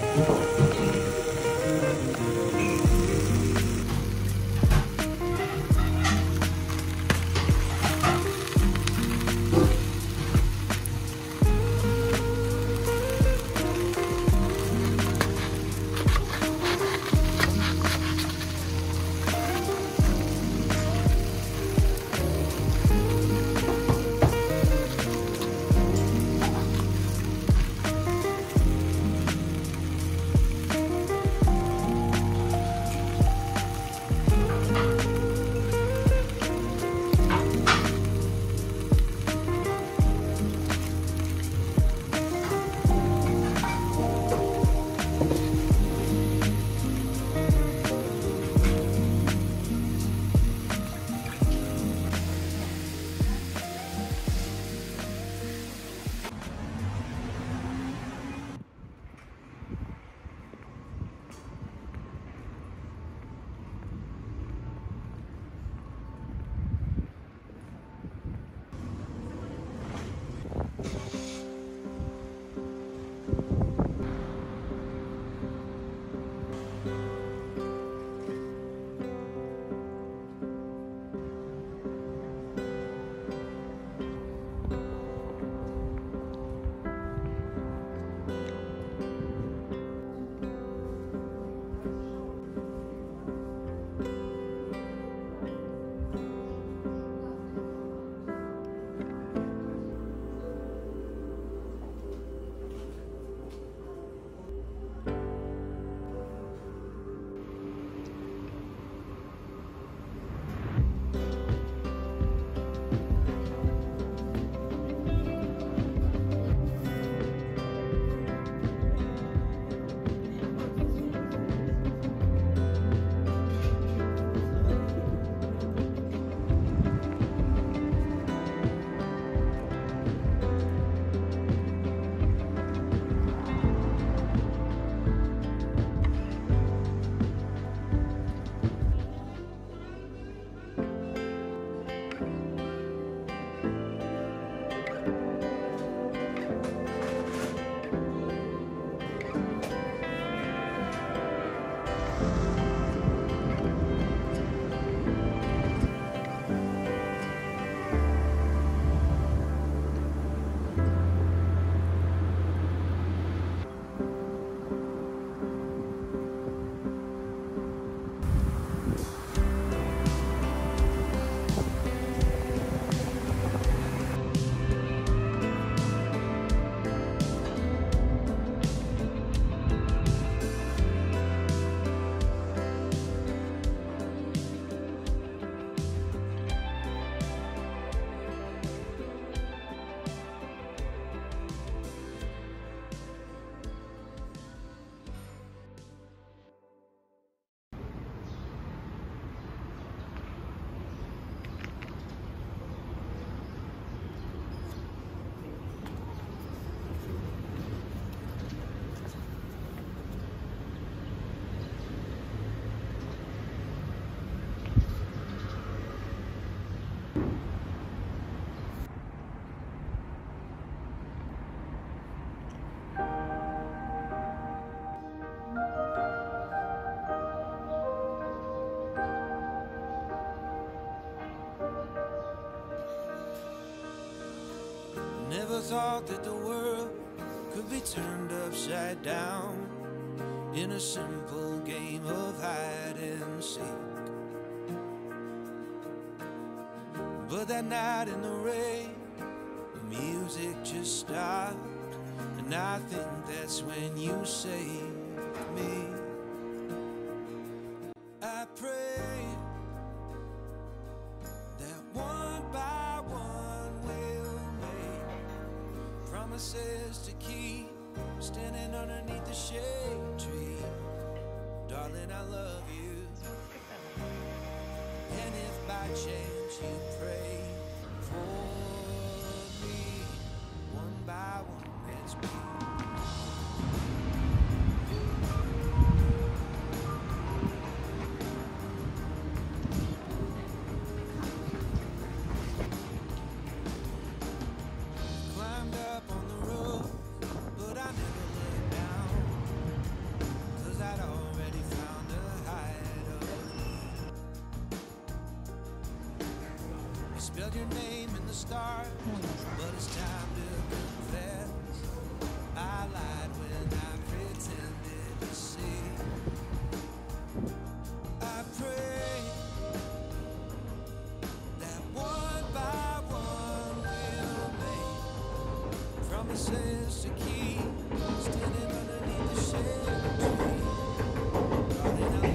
Never thought that the world could be turned upside down in a simple game of hide and seek. But that night in the rain, the music just stopped, and I think that's when you saved me. I pray that one by one we'll make promises to keep, standing underneath the shade tree. Darling, I love you, and if by chance you pray for me, one by one, let's be. Climbed up on the roof, but I never let down. spelled your name in the stars, but it's time to confess. I lied when I pretended to see. I pray that one by one we'll make promises to keep, standing underneath the shade tree, darling.